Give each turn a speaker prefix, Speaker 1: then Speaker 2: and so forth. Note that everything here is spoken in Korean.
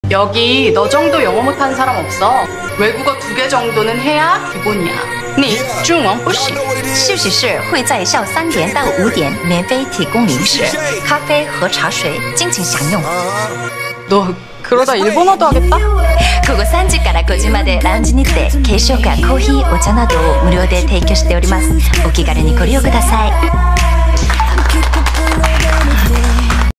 Speaker 1: 여기 너 정도 영어 못하는 사람 없어. 외국어 2개 정도는 해야 기본이야. 你中文不行。
Speaker 2: 休息室会在下午3点到5点免费提供零食、咖啡和茶水，尽情享用。
Speaker 1: 너 그러다 일본어도 하겠다?
Speaker 2: 午後3時から5時までラウンジにて軽食やコーヒー、お茶などを無料で提供しております。お気軽にご利用ください。